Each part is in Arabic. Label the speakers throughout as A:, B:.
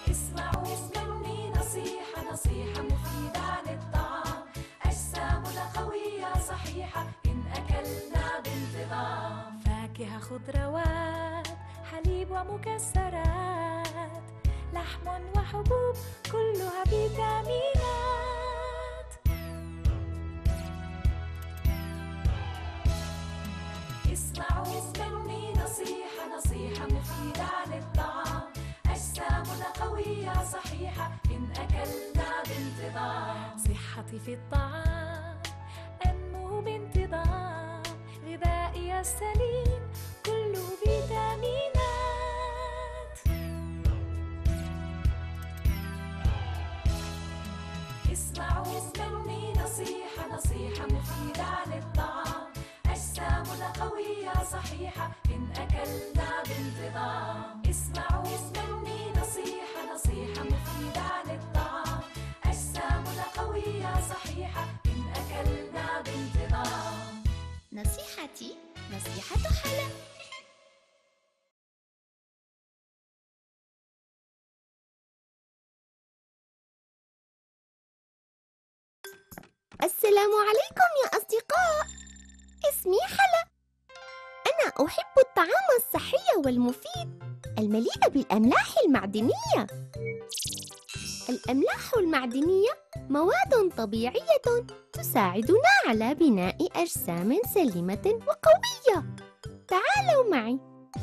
A: اسمعوا مني نصيحة مفيدة عن الطعام، أجسامنا قوية صحيحة إن أكلنا بانتظام. فاكهة خضروات حليب ومكسرات، لحم وحبوب كلها فيتامينات. اسمعوا مني نصيحة مفيدة عن الطعام، أجسامنا قوية صحيحة إن أكلنا بانتظام. صحتي في الطعام أنمو بانتظام، غذائي السليم كله فيتامينات. اسمعوا مني نصيحة مفيدة عن الطعام، أجسامنا قوية صحيحة إن أكلنا بانتظام. اسمعوا مني نصيحة مفيدة عن الطعام، أجسامنا قوية صحيحة إن أكلنا بانتظام.
B: نصيحتي نصيحة حلا. السلام عليكم يا أصدقاء، اسمي حلا. أنا أحب الطعام الصحي والمفيد المليء بالأملاح المعدنية. الأملاح المعدنية مواد طبيعية تساعدنا على بناء أجسام سليمة وقوية. تعالوا معي،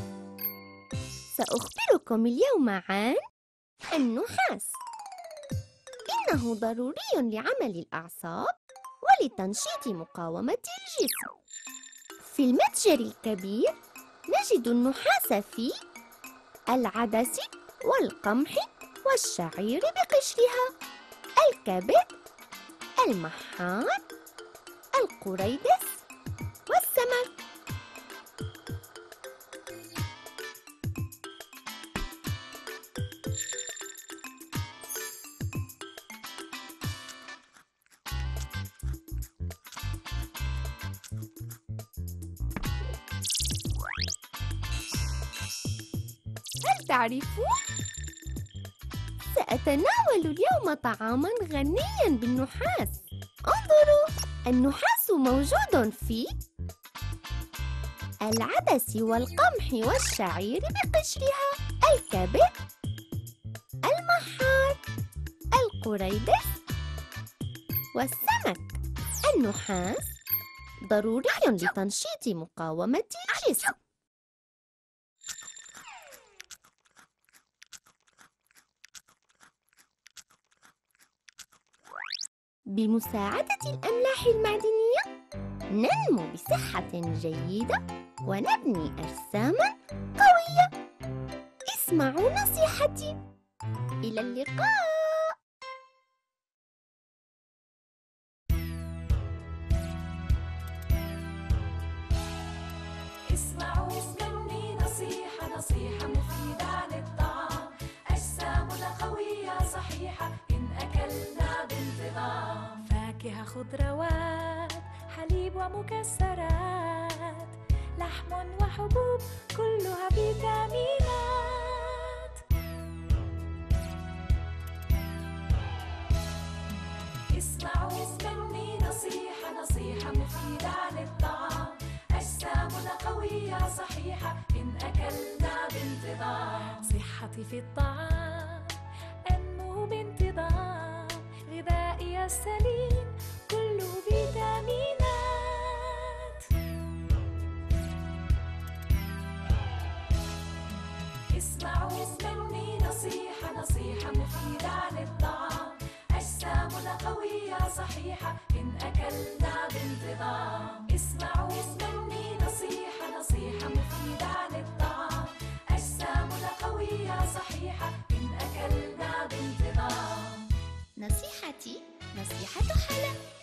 B: سأخبركم اليوم عن النحاس. إنه ضروري لعمل الأعصاب ولتنشيط مقاومة الجسم. في المتجر الكبير نجد النحاس في العدس والقمح والشعير بقشرها، الكبد، المحار، القريدس والسمك. هل تعرفون؟ سأتناول اليوم طعاماً غنياً بالنحاس. انظروا، النحاس موجود في العدس والقمح والشعير بقشرها، الكبد، المحار، القريدس والسمك. النحاس ضروري لتنشيط مقاومة الجسم. بمساعدة الأملاح المعدنية ننمو بصحة جيدة ونبني أجساماً قوية. اسمعوا نصيحتي. إلى اللقاء.
A: اسمعوا مني نصيحة مفيدة عن الطعام، أجسامنا قوية صحيحة إن أكلنا بانتظام. فاكهة خضروات حليب ومكسرات، لحم وحبوب كلها فيتامينات. اسمعوا مني نصيحة مفيدة عن الطعام، أجسامنا قوية صحيحة إن أكلنا بانتظام. صحتي في الطعام أنمو بانتظام، غذائي السليم كله فيتامينات. اسمعوا مني نصيحة مفيدة عن الطعام، أجسامنا قوية صحيحة إن أكلنا بانتظام. اسمعوا مني نصيحة مفيدة عن الطعام، أجسامنا قوية صحيحة إن أكلنا بانتظام.
B: نصيحتي نصيحة حلا.